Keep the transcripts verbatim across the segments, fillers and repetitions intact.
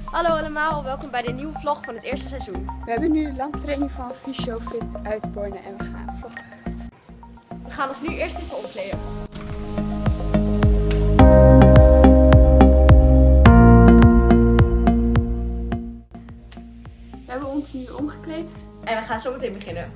Hallo allemaal, welkom bij de nieuwe vlog van het eerste seizoen. We hebben nu de landtraining van Fysiofit uit Borne en we gaan vloggen. We gaan ons nu eerst even omkleden. We hebben ons nu omgekleed. En we gaan zo meteen beginnen.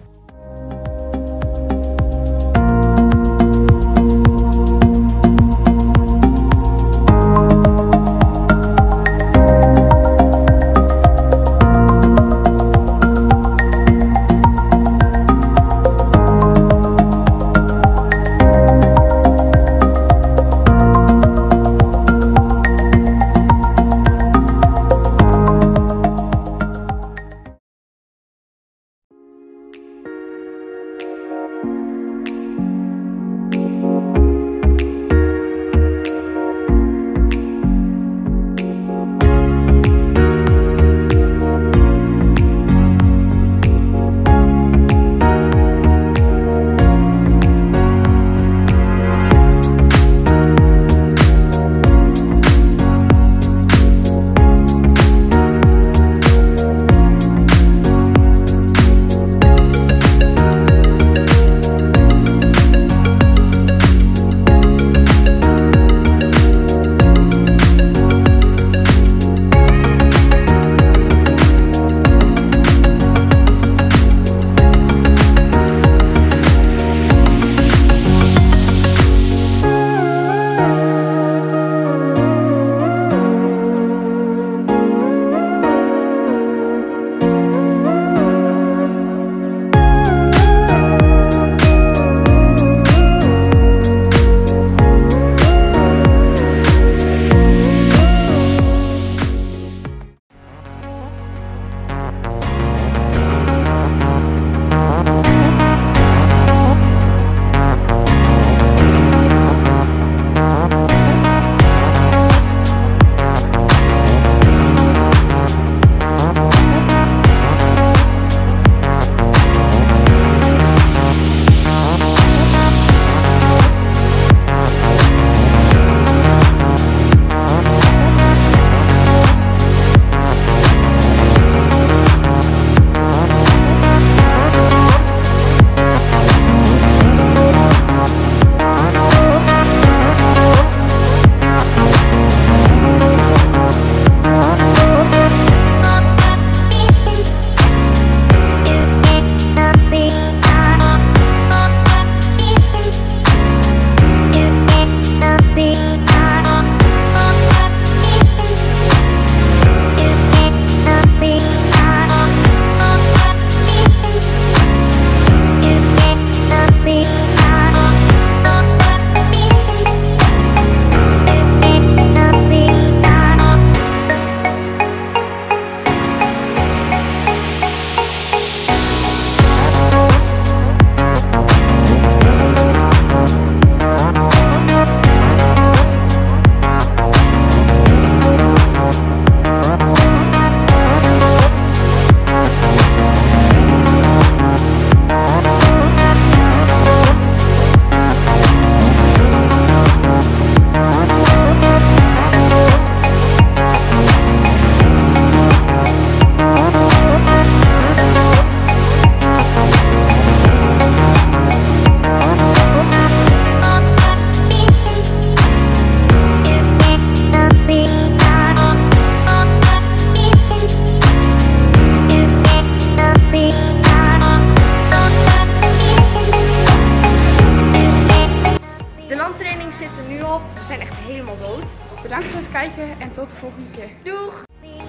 Zitten nu op. We zijn echt helemaal dood. Bedankt voor het kijken en tot de volgende keer. Doeg!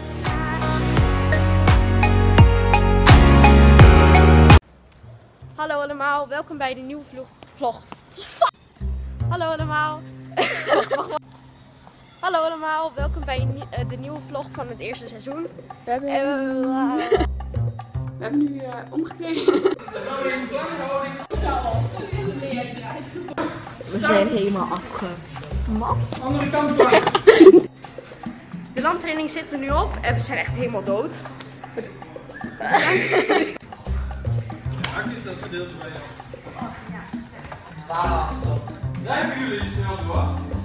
Hallo allemaal, welkom bij de nieuwe vlog. vlog. Hallo allemaal. Hallo allemaal, welkom bij de nieuwe vlog van het eerste seizoen. We hebben, uh, we hebben nu uh, omgekleed. We zijn helemaal afgemat. Andere kant. De landtraining zit er nu op en we zijn echt helemaal dood. Actie is dat gedeelte bij jou. Zwaar afstand. Rijden jullie snel door?